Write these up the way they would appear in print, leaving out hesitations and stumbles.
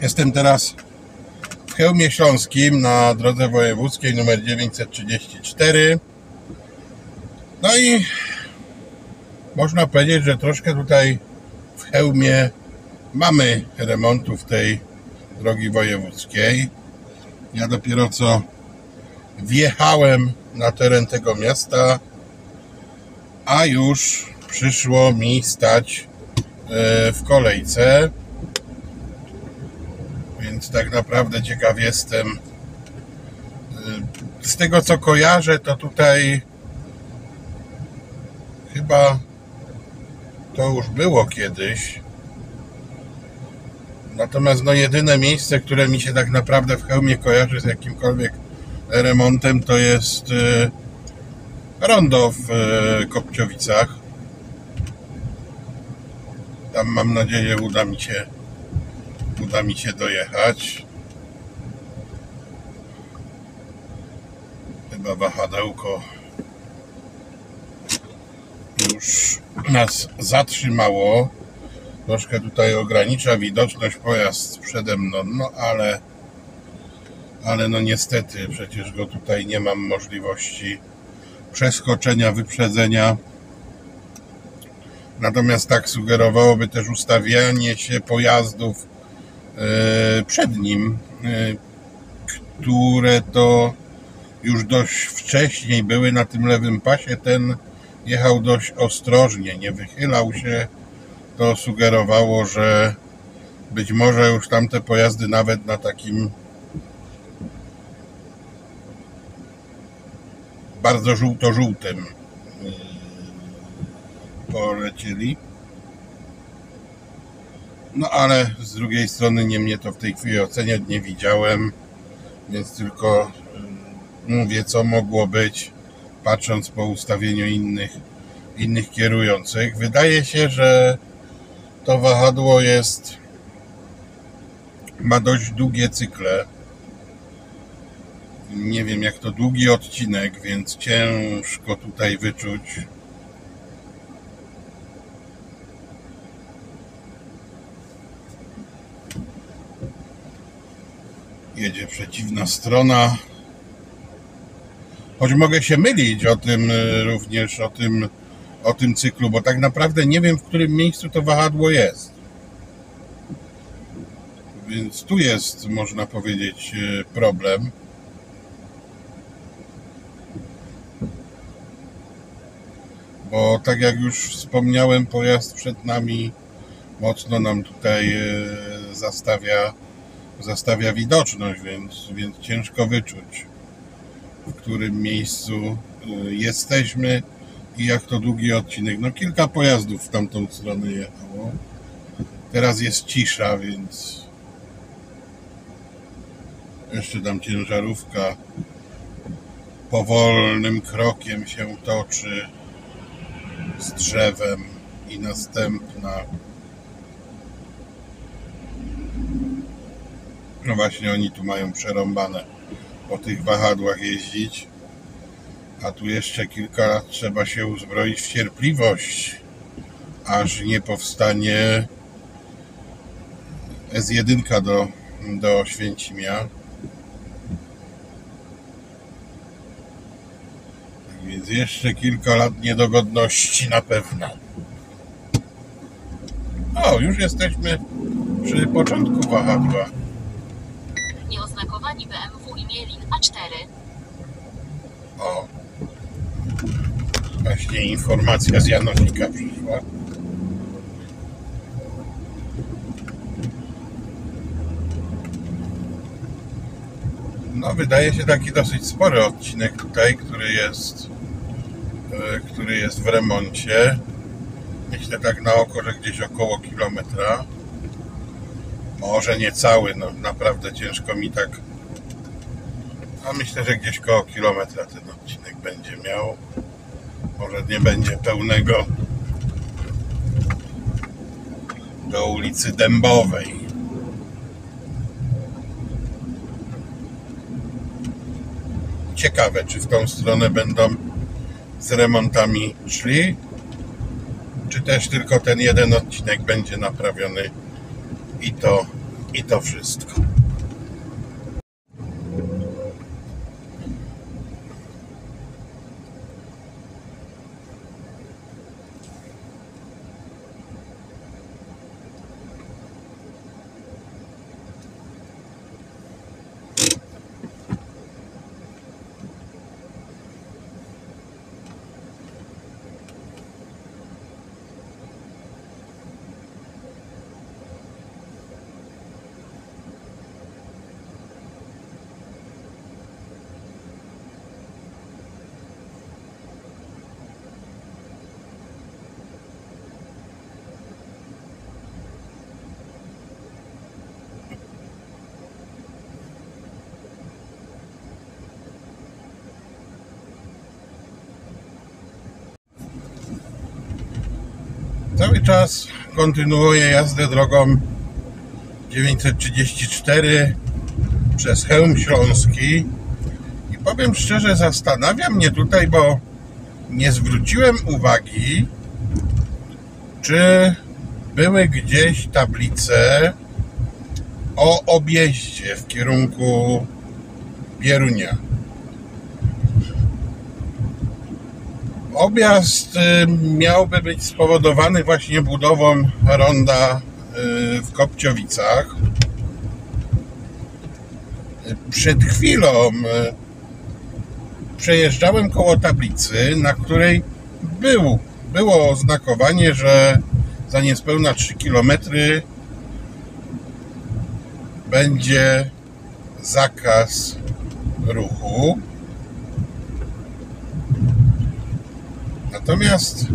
Jestem teraz w Chełmie Śląskim na drodze wojewódzkiej nr 934. No i można powiedzieć, że troszkę tutaj w Chełmie mamy remontów tej drogi wojewódzkiej. Ja dopiero co wjechałem na teren tego miasta, a już przyszło mi stać w kolejce. Więc tak naprawdę ciekaw jestem. Z tego co kojarzę, to tutaj chyba to już było kiedyś. Natomiast jedyne miejsce, które mi się tak naprawdę w Chełmie kojarzy z jakimkolwiek remontem, to jest rondo w Kopciowicach. Tam mam nadzieję uda mi się dojechać. Chyba wahadełko już nas zatrzymało. Troszkę tutaj ogranicza widoczność pojazd przede mną, ale niestety przecież go tutaj nie mam możliwości przeskoczenia, wyprzedzenia. Natomiast tak sugerowałoby też ustawianie się pojazdów przed nim, które to już dość wcześniej były na tym lewym pasie. Ten jechał dość ostrożnie, nie wychylał się. To sugerowało, że być może już tamte pojazdy nawet na takim bardzo żółto-żółtym polecieli. No ale z drugiej strony nie mnie to w tej chwili oceniać, nie widziałem, więc tylko mówię, co mogło być, patrząc po ustawieniu innych kierujących. Wydaje się, że to wahadło ma dość długie cykle. Nie wiem, jak to długi odcinek, więc ciężko tutaj wyczuć. Jedzie przeciwna strona. Choć mogę się mylić również o tym cyklu, bo tak naprawdę nie wiem, w którym miejscu to wahadło jest. Więc tu jest, można powiedzieć, problem. Bo tak jak już wspomniałem, pojazd przed nami mocno nam tutaj zastawia widoczność, więc ciężko wyczuć, w którym miejscu jesteśmy i jak to długi odcinek. Kilka pojazdów w tamtą stronę jechało. Teraz jest cisza, więc jeszcze tam ciężarówka powolnym krokiem się toczy z drzewem i następna. No właśnie, oni tu mają przerąbane po tych wahadłach jeździć, a tu jeszcze kilka lat trzeba się uzbroić w cierpliwość, aż nie powstanie S1 do Oświęcimia. Tak więc jeszcze kilka lat niedogodności na pewno. O, już jesteśmy przy początku wahadła. Nieoznakowani BMW i Mielin A4. O, właśnie informacja z Janowika przyszła. Wydaje się taki dosyć spory odcinek tutaj, który jest w remoncie. Myślę tak na oko, że gdzieś około kilometra. Może nie cały, naprawdę ciężko mi tak. A myślę, że gdzieś koło kilometra ten odcinek będzie miał. Może nie będzie pełnego do ulicy Dębowej. Ciekawe, czy w tą stronę będą z remontami szli, czy też tylko ten jeden odcinek będzie naprawiony i to I to wszystko. Cały czas kontynuuję jazdę drogą 934 przez Chełm Śląski i powiem szczerze, zastanawia mnie tutaj, bo nie zwróciłem uwagi, czy były gdzieś tablice o objeździe w kierunku Bierunia. Objazd miałby być spowodowany właśnie budową ronda w Kopciowicach. Przed chwilą przejeżdżałem koło tablicy, na której było oznakowanie, że za niespełna 3 km będzie zakaz ruchu. Natomiast,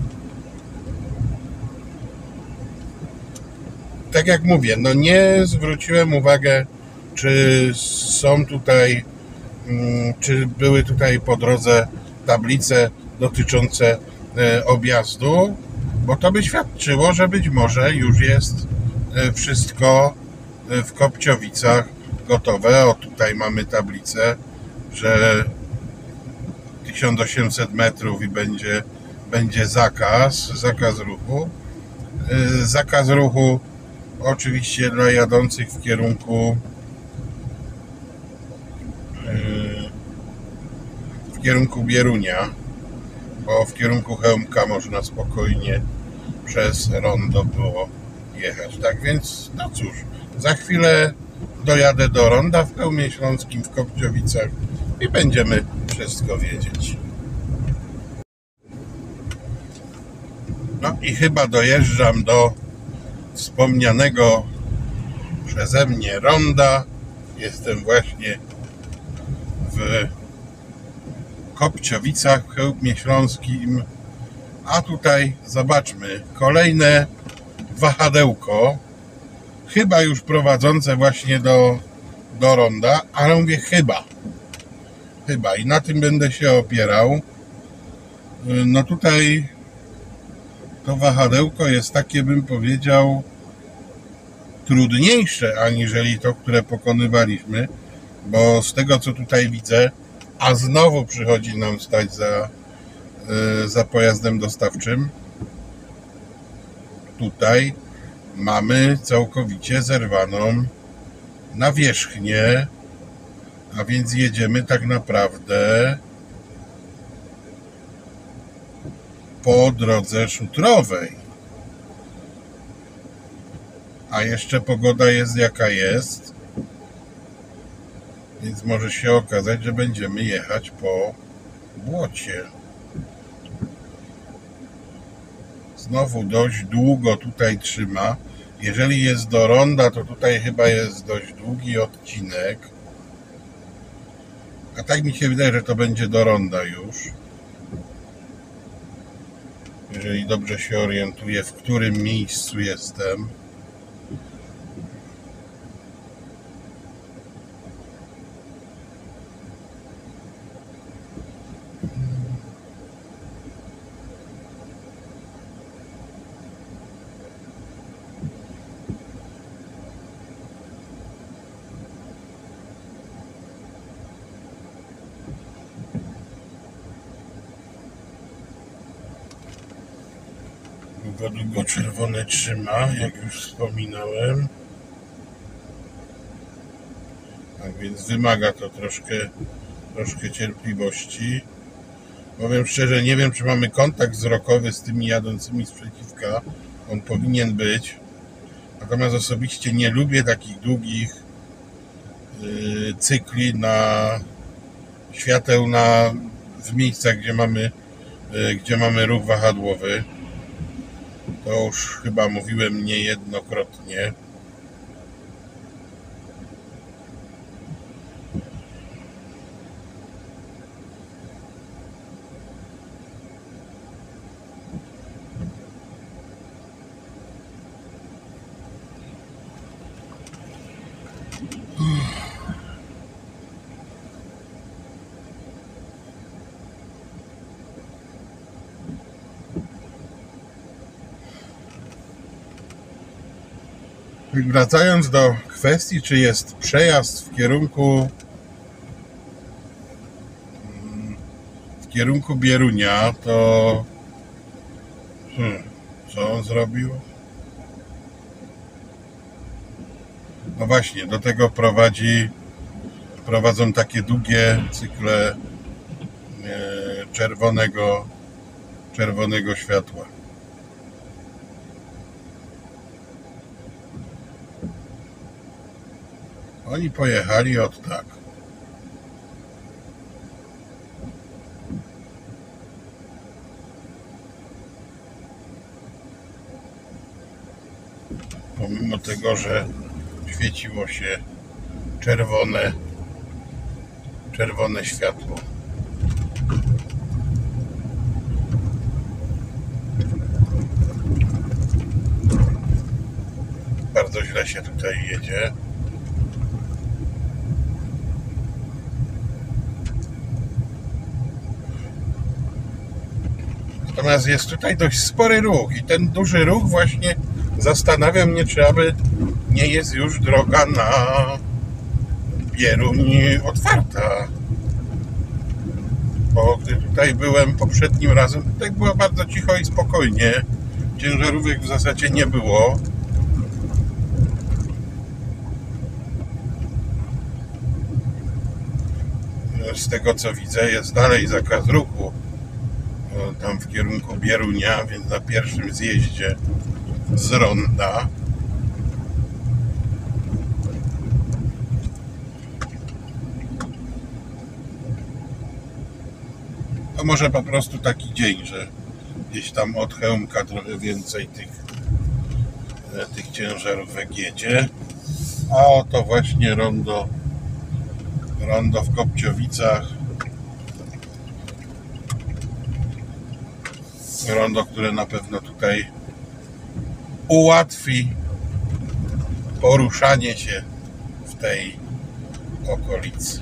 tak jak mówię, no nie zwróciłem uwagi, czy są tutaj, czy były tutaj po drodze tablice dotyczące objazdu, bo to by świadczyło, że być może już jest wszystko w Kopciowicach gotowe. O, tutaj mamy tablicę, że 1800 metrów i będzie zakaz ruchu. Zakaz ruchu oczywiście dla jadących w kierunku Bierunia, bo w kierunku Chełmka można spokojnie przez rondo było jechać. Tak więc, no cóż, za chwilę dojadę do ronda w Chełmie Śląskim, w Kopciowicach i będziemy wszystko wiedzieć. No i chyba dojeżdżam do wspomnianego przeze mnie ronda. Jestem właśnie w Kopciowicach, w Chełmie Śląskim. A tutaj zobaczmy, kolejne wahadełko, chyba już prowadzące właśnie do ronda, ale mówię chyba i na tym będę się opierał. No tutaj to wahadełko jest takie, bym powiedział, trudniejsze aniżeli to, które pokonywaliśmy, bo z tego, co tutaj widzę, a znowu przychodzi nam stać za pojazdem dostawczym, tutaj mamy całkowicie zerwaną nawierzchnię, a więc jedziemy tak naprawdę po drodze szutrowej. A jeszcze pogoda jest jaka jest, więc może się okazać, że będziemy jechać po błocie. Znowu dość długo tutaj trzyma. Jeżeli jest do ronda, to tutaj chyba jest dość długi odcinek. A tak mi się wydaje, że to będzie do ronda już. Jeżeli dobrze się orientuję, w którym miejscu jestem. Długo czerwone trzyma, jak już wspominałem. Tak więc wymaga to troszkę cierpliwości. Powiem szczerze, nie wiem, czy mamy kontakt wzrokowy z tymi jadącymi sprzeciwka. On powinien być. Natomiast osobiście nie lubię takich długich cykli świateł w miejscach, gdzie mamy ruch wahadłowy. To już chyba mówiłem niejednokrotnie. Wracając do kwestii, czy jest przejazd w kierunku Bierunia, to co on zrobił? No właśnie, do tego prowadzą takie długie cykle czerwonego światła. Oni pojechali od tak. Pomimo tego, że świeciło się czerwone światło. Bardzo źle się tutaj jedzie. Natomiast jest tutaj dość spory ruch i ten duży ruch właśnie zastanawia mnie, czy aby nie jest już droga na Bieruń otwarta. Bo gdy tutaj byłem poprzednim razem, tutaj było bardzo cicho i spokojnie. Ciężarówek w zasadzie nie było. Z tego co widzę, jest dalej zakaz ruchu tam w kierunku Bierunia, więc na pierwszym zjeździe z ronda to może po prostu taki dzień, że gdzieś tam od Chełmka trochę więcej tych ciężarówek jedzie. A oto właśnie rondo w Kopciowicach. Rondo, które na pewno tutaj ułatwi poruszanie się w tej okolicy.